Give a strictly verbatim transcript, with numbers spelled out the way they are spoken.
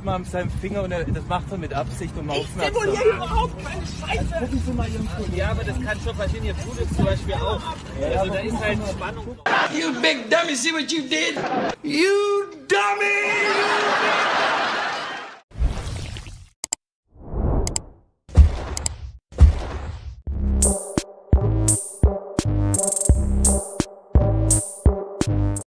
mal an seinem Finger und er, das macht er mit Absicht, um aufmerksam. Ich simuliere überhaupt keine Scheiße. Gucken Sie mal Ihren Kollegen. Ja, aber das kann schon passieren. Ihr blutet zum Beispiel auch. Also da ist halt Spannung. You big dummy, see what you did? You dummy!